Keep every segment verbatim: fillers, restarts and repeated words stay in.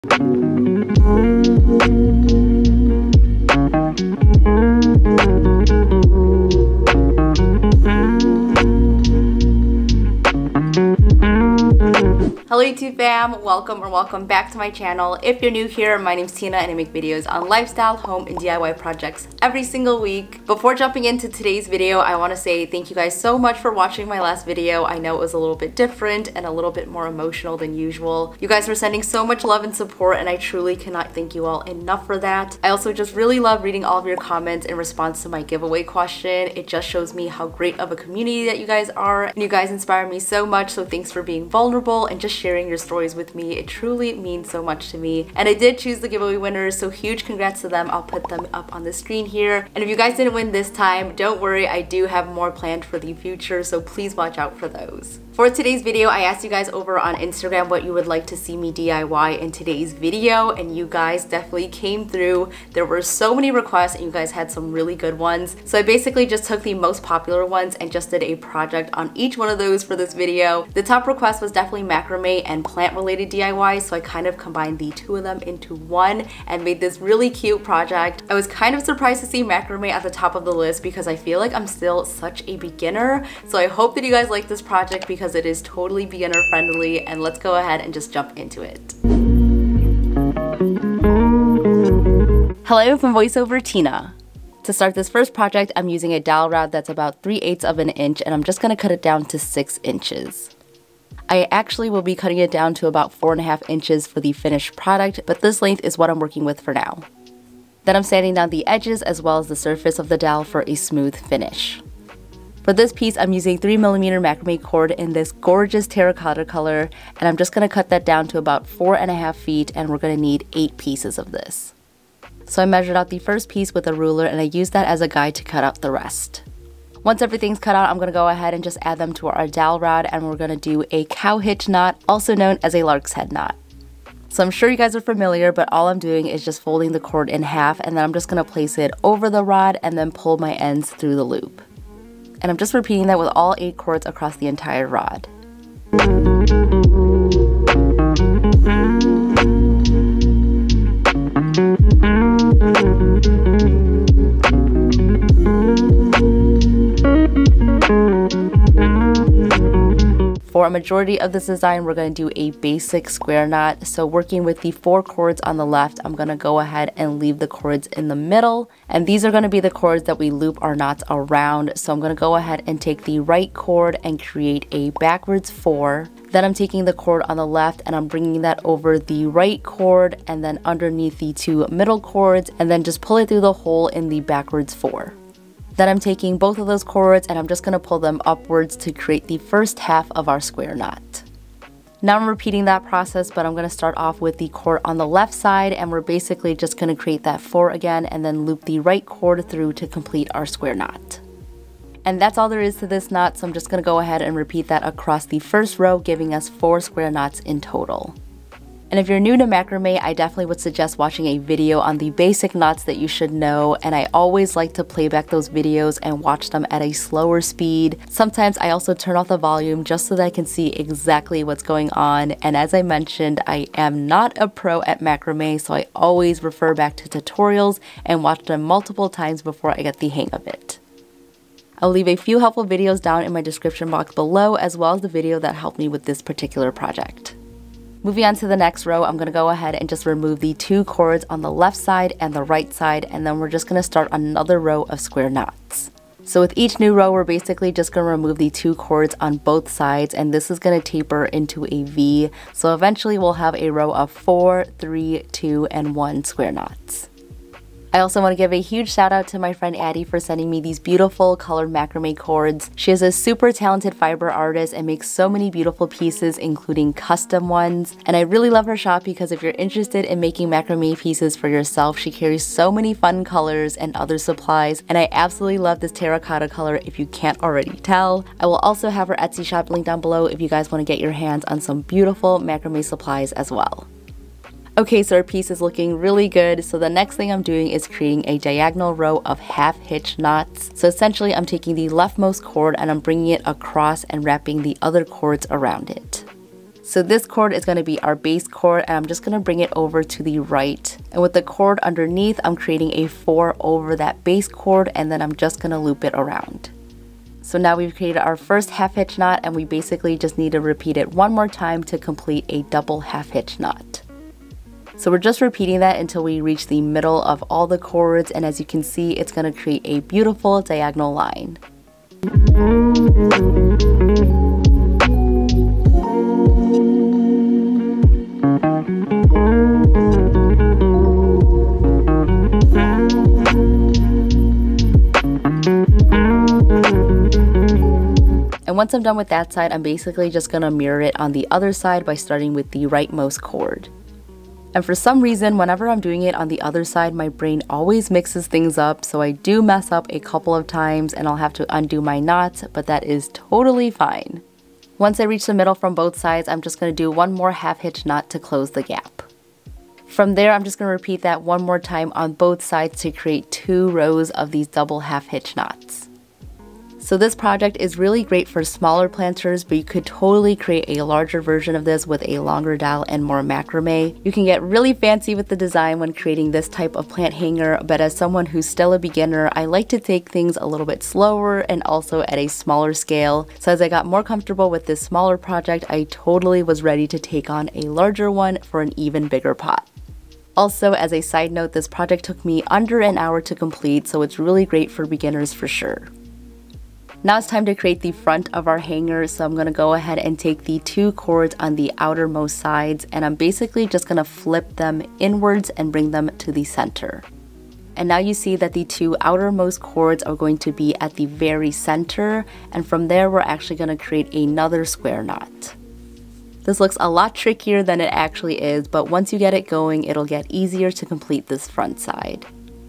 Hello YouTube fam, welcome or welcome back to my channel. If you're new here, my name's Tina and I make videos on lifestyle, home, and D I Y projects every single week. Before jumping into today's video, I want to say thank you guys so much for watching my last video. I know it was a little bit different and a little bit more emotional than usual. You guys were sending so much love and support and I truly cannot thank you all enough for that. I also just really love reading all of your comments in response to my giveaway question. It just shows me how great of a community that you guys are and you guys inspire me so much, so thanks for being vulnerable and just sharing your stories with me. It truly means so much to me. And I did choose the giveaway winners, so huge congrats to them. I'll put them up on the screen here. And if you guys didn't win this time, don't worry, I do have more planned for the future, so please watch out for those. For today's video, I asked you guys over on Instagram what you would like to see me D I Y in today's video, and you guys definitely came through. There were so many requests and you guys had some really good ones. So I basically just took the most popular ones and just did a project on each one of those for this video. The top request was definitely macrame and plant related D I Y, so I kind of combined the two of them into one and made this really cute project. I was kind of surprised to see macrame at the top of the list because I feel like I'm still such a beginner. So I hope that you guys like this project because because it is totally beginner friendly, and let's go ahead and just jump into it. Hello from VoiceOver Tina. To start this first project, I'm using a dowel rod that's about three eighths of an inch and I'm just going to cut it down to six inches. I actually will be cutting it down to about four and a half inches for the finished product, but this length is what I'm working with for now. Then I'm sanding down the edges as well as the surface of the dowel for a smooth finish. For this piece, I'm using three millimeter macrame cord in this gorgeous terracotta color, and I'm just going to cut that down to about four and a half feet, and we're going to need eight pieces of this. So I measured out the first piece with a ruler, and I used that as a guide to cut out the rest. Once everything's cut out, I'm going to go ahead and just add them to our dowel rod, and we're going to do a cow hitch knot, also known as a lark's head knot. So I'm sure you guys are familiar, but all I'm doing is just folding the cord in half, and then I'm just going to place it over the rod and then pull my ends through the loop. And I'm just repeating that with all eight cords across the entire rod. For a majority of this design, we're going to do a basic square knot. So working with the four cords on the left, I'm going to go ahead and leave the cords in the middle. And these are going to be the cords that we loop our knots around. So I'm going to go ahead and take the right cord and create a backwards four. Then I'm taking the cord on the left and I'm bringing that over the right cord and then underneath the two middle cords and then just pull it through the hole in the backwards four. Then I'm taking both of those cords and I'm just going to pull them upwards to create the first half of our square knot. Now I'm repeating that process, but I'm going to start off with the cord on the left side and we're basically just going to create that four again and then loop the right cord through to complete our square knot. And that's all there is to this knot, so I'm just going to go ahead and repeat that across the first row, giving us four square knots in total. And if you're new to macrame, I definitely would suggest watching a video on the basic knots that you should know, and I always like to play back those videos and watch them at a slower speed. Sometimes I also turn off the volume just so that I can see exactly what's going on, and as I mentioned, I am not a pro at macrame, so I always refer back to tutorials and watch them multiple times before I get the hang of it. I'll leave a few helpful videos down in my description box below, as well as the video that helped me with this particular project. Moving on to the next row, I'm going to go ahead and just remove the two cords on the left side and the right side, and then we're just going to start another row of square knots. So with each new row, we're basically just going to remove the two cords on both sides, and this is going to taper into a V. So eventually we'll have a row of four, three, two, and one square knots. I also want to give a huge shout out to my friend Addie for sending me these beautiful colored macrame cords. She is a super talented fiber artist and makes so many beautiful pieces, including custom ones. And I really love her shop because if you're interested in making macrame pieces for yourself, she carries so many fun colors and other supplies. And I absolutely love this terracotta color if you can't already tell. I will also have her Etsy shop linked down below if you guys want to get your hands on some beautiful macrame supplies as well. Okay, so our piece is looking really good, so the next thing I'm doing is creating a diagonal row of half hitch knots. So essentially I'm taking the leftmost cord and I'm bringing it across and wrapping the other cords around it. So this cord is going to be our base cord, and I'm just going to bring it over to the right. And with the cord underneath, I'm creating a four over that base cord, and then I'm just going to loop it around. So now we've created our first half hitch knot, and we basically just need to repeat it one more time to complete a double half hitch knot. So we're just repeating that until we reach the middle of all the cords, and as you can see, it's going to create a beautiful diagonal line. And once I'm done with that side, I'm basically just going to mirror it on the other side by starting with the rightmost cord. And for some reason, whenever I'm doing it on the other side, my brain always mixes things up, so I do mess up a couple of times and I'll have to undo my knots, but that is totally fine. Once I reach the middle from both sides, I'm just going to do one more half hitch knot to close the gap. From there, I'm just going to repeat that one more time on both sides to create two rows of these double half hitch knots. So this project is really great for smaller planters, but you could totally create a larger version of this with a longer dowel and more macrame. You can get really fancy with the design when creating this type of plant hanger, but as someone who's still a beginner, I like to take things a little bit slower and also at a smaller scale. So as I got more comfortable with this smaller project, I totally was ready to take on a larger one for an even bigger pot. Also, as a side note, this project took me under an hour to complete, so it's really great for beginners for sure. Now it's time to create the front of our hanger, so I'm going to go ahead and take the two cords on the outermost sides, and I'm basically just going to flip them inwards and bring them to the center. And now you see that the two outermost cords are going to be at the very center, and from there we're actually going to create another square knot. This looks a lot trickier than it actually is, but once you get it going, it'll get easier to complete this front side.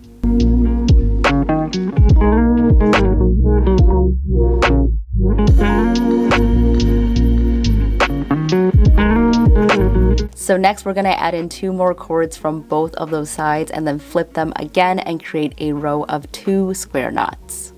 So next we're going to add in two more cords from both of those sides and then flip them again and create a row of two square knots.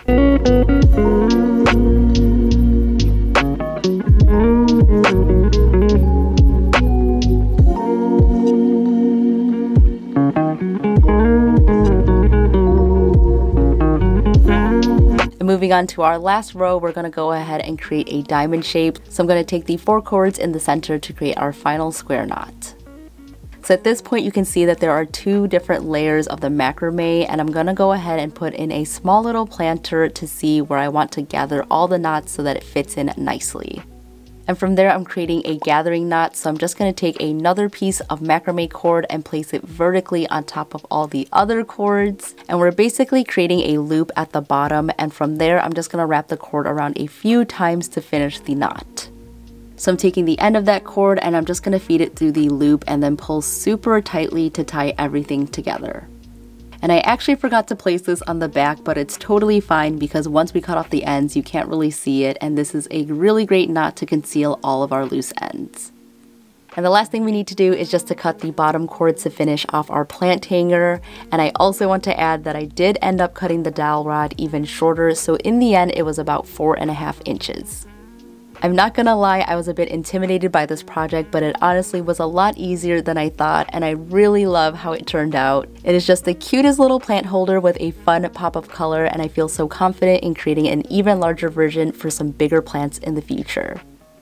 Moving on to our last row, we're going to go ahead and create a diamond shape. So I'm going to take the four cords in the center to create our final square knot. So at this point you can see that there are two different layers of the macrame, and I'm going to go ahead and put in a small little planter to see where I want to gather all the knots so that it fits in nicely. And from there I'm creating a gathering knot, so I'm just going to take another piece of macrame cord and place it vertically on top of all the other cords. And we're basically creating a loop at the bottom, and from there I'm just going to wrap the cord around a few times to finish the knot. So I'm taking the end of that cord and I'm just going to feed it through the loop and then pull super tightly to tie everything together. And I actually forgot to place this on the back, but it's totally fine because once we cut off the ends, you can't really see it, and this is a really great knot to conceal all of our loose ends. And the last thing we need to do is just to cut the bottom cords to finish off our plant hanger. And I also want to add that I did end up cutting the dowel rod even shorter, so in the end it was about four and a half inches. I'm not gonna lie, I was a bit intimidated by this project, but it honestly was a lot easier than I thought, and I really love how it turned out. It is just the cutest little plant holder with a fun pop of color, and I feel so confident in creating an even larger version for some bigger plants in the future.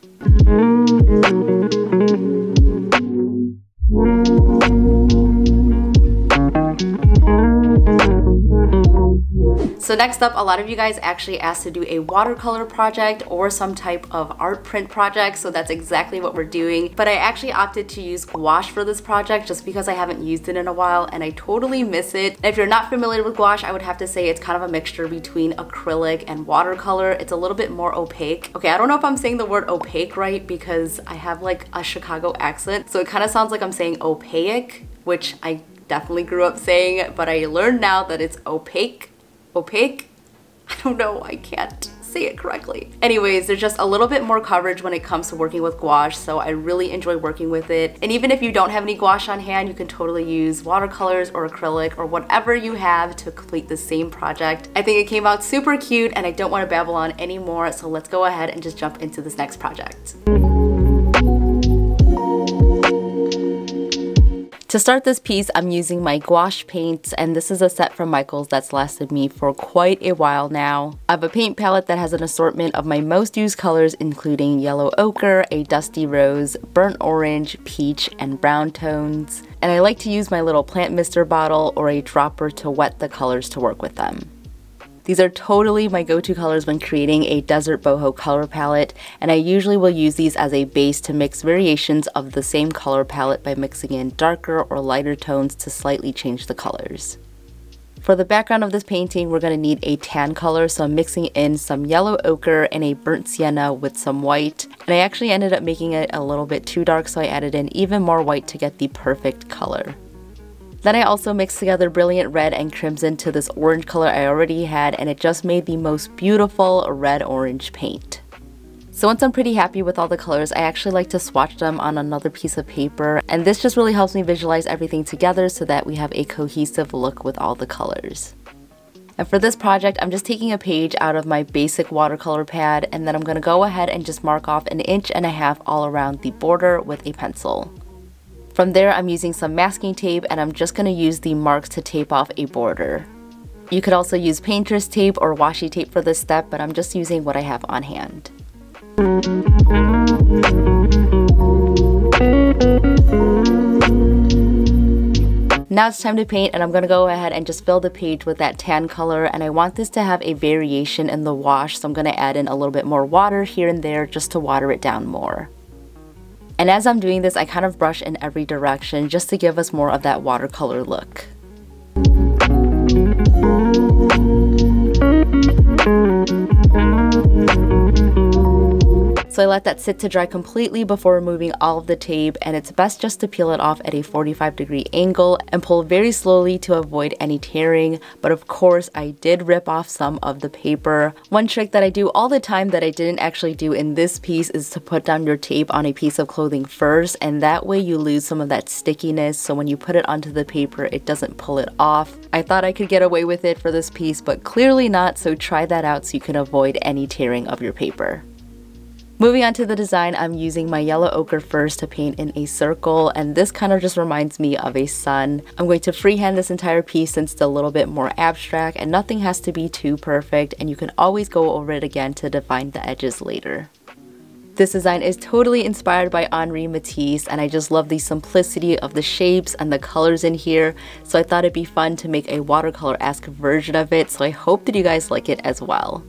So next up, a lot of you guys actually asked to do a watercolor project or some type of art print project, so that's exactly what we're doing. But I actually opted to use gouache for this project just because I haven't used it in a while and I totally miss it. And if you're not familiar with gouache, I would have to say it's kind of a mixture between acrylic and watercolor. It's a little bit more opaque. Okay, I don't know if I'm saying the word opaque right because I have like a Chicago accent, so it kind of sounds like I'm saying opaque, which I definitely grew up saying, but I learned now that it's opaque. Opaque? I don't know, I can't say it correctly. Anyways, there's just a little bit more coverage when it comes to working with gouache, so I really enjoy working with it. And even if you don't have any gouache on hand, you can totally use watercolors or acrylic or whatever you have to complete the same project. I think it came out super cute and I don't want to babble on anymore, so let's go ahead and just jump into this next project. To start this piece, I'm using my gouache paints, and this is a set from Michaels that's lasted me for quite a while now. I have a paint palette that has an assortment of my most used colors, including yellow ochre, a dusty rose, burnt orange, peach, and brown tones. And I like to use my little plant mister bottle or a dropper to wet the colors to work with them. These are totally my go-to colors when creating a desert boho color palette, and I usually will use these as a base to mix variations of the same color palette by mixing in darker or lighter tones to slightly change the colors. For the background of this painting, we're going to need a tan color, so I'm mixing in some yellow ochre and a burnt sienna with some white, and I actually ended up making it a little bit too dark, so I added in even more white to get the perfect color. Then I also mixed together brilliant red and crimson to this orange color I already had, and it just made the most beautiful red-orange paint. So once I'm pretty happy with all the colors, I actually like to swatch them on another piece of paper, and this just really helps me visualize everything together so that we have a cohesive look with all the colors. And for this project, I'm just taking a page out of my basic watercolor pad, and then I'm going to go ahead and just mark off an inch and a half all around the border with a pencil. From there, I'm using some masking tape, and I'm just going to use the marks to tape off a border. You could also use painter's tape or washi tape for this step, but I'm just using what I have on hand. Now it's time to paint, and I'm going to go ahead and just fill the page with that tan color, and I want this to have a variation in the wash, so I'm going to add in a little bit more water here and there just to water it down more. And as I'm doing this, I kind of brush in every direction just to give us more of that watercolor look. So I let that sit to dry completely before removing all of the tape, and it's best just to peel it off at a forty-five degree angle and pull very slowly to avoid any tearing. But of course, I did rip off some of the paper. One trick that I do all the time that I didn't actually do in this piece is to put down your tape on a piece of clothing first, and that way you lose some of that stickiness, so when you put it onto the paper, it doesn't pull it off. I thought I could get away with it for this piece, but clearly not, so try that out so you can avoid any tearing of your paper. Moving on to the design, I'm using my yellow ochre first to paint in a circle, and this kind of just reminds me of a sun. I'm going to freehand this entire piece since it's a little bit more abstract, and nothing has to be too perfect, and you can always go over it again to define the edges later. This design is totally inspired by Henri Matisse, and I just love the simplicity of the shapes and the colors in here, so I thought it'd be fun to make a watercolor-esque version of it, so I hope that you guys like it as well.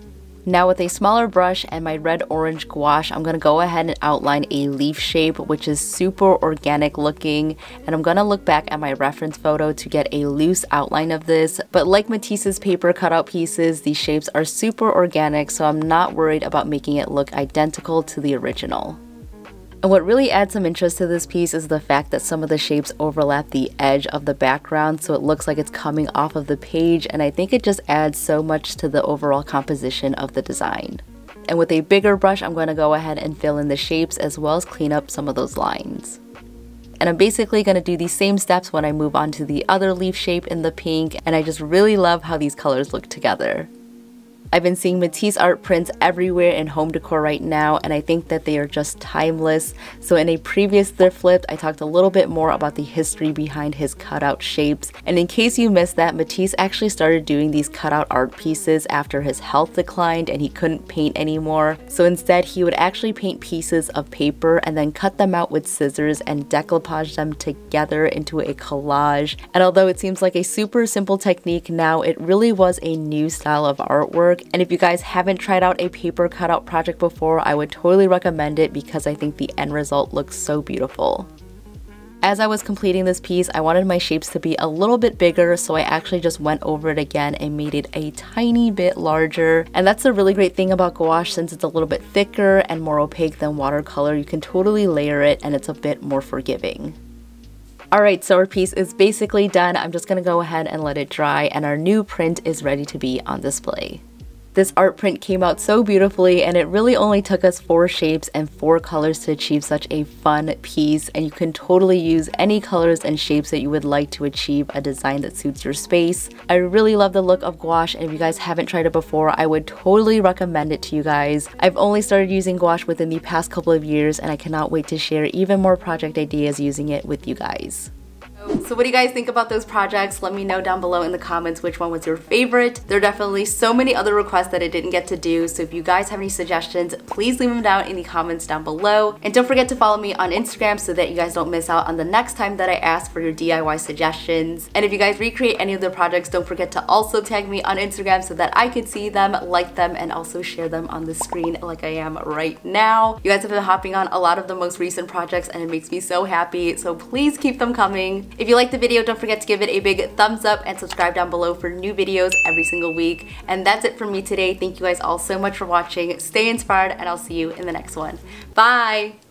Now with a smaller brush and my red-orange gouache, I'm going to go ahead and outline a leaf shape, which is super organic looking, and I'm going to look back at my reference photo to get a loose outline of this. But like Matisse's paper cutout pieces, these shapes are super organic, so I'm not worried about making it look identical to the original. And what really adds some interest to this piece is the fact that some of the shapes overlap the edge of the background, so it looks like it's coming off of the page, and I think it just adds so much to the overall composition of the design. And with a bigger brush, I'm going to go ahead and fill in the shapes as well as clean up some of those lines. And I'm basically going to do these same steps when I move on to the other leaf shape in the pink, and I just really love how these colors look together. I've been seeing Matisse art prints everywhere in home decor right now, and I think that they are just timeless. So in a previous Thrift Flipped, I talked a little bit more about the history behind his cutout shapes. And in case you missed that, Matisse actually started doing these cutout art pieces after his health declined and he couldn't paint anymore. So instead, he would actually paint pieces of paper and then cut them out with scissors and decoupage them together into a collage. And although it seems like a super simple technique now, it really was a new style of artwork. And if you guys haven't tried out a paper cutout project before, I would totally recommend it because I think the end result looks so beautiful. As I was completing this piece, I wanted my shapes to be a little bit bigger, so I actually just went over it again and made it a tiny bit larger. And that's a really great thing about gouache, since it's a little bit thicker and more opaque than watercolor. You can totally layer it and it's a bit more forgiving. Alright, so our piece is basically done. I'm just going to go ahead and let it dry, and our new print is ready to be on display. This art print came out so beautifully, and it really only took us four shapes and four colors to achieve such a fun piece, and you can totally use any colors and shapes that you would like to achieve a design that suits your space. I really love the look of gouache, and if you guys haven't tried it before, I would totally recommend it to you guys. I've only started using gouache within the past couple of years, and I cannot wait to share even more project ideas using it with you guys. So what do you guys think about those projects? Let me know down below in the comments which one was your favorite. There are definitely so many other requests that I didn't get to do, so if you guys have any suggestions, please leave them down in the comments down below. And don't forget to follow me on Instagram so that you guys don't miss out on the next time that I ask for your D I Y suggestions. And if you guys recreate any of the projects, don't forget to also tag me on Instagram so that I could see them, like them, and also share them on the screen like I am right now. You guys have been hopping on a lot of the most recent projects and it makes me so happy, so please keep them coming. If you like the video, don't forget to give it a big thumbs up and subscribe down below for new videos every single week. And that's it for me today. Thank you guys all so much for watching. Stay inspired and I'll see you in the next one. Bye!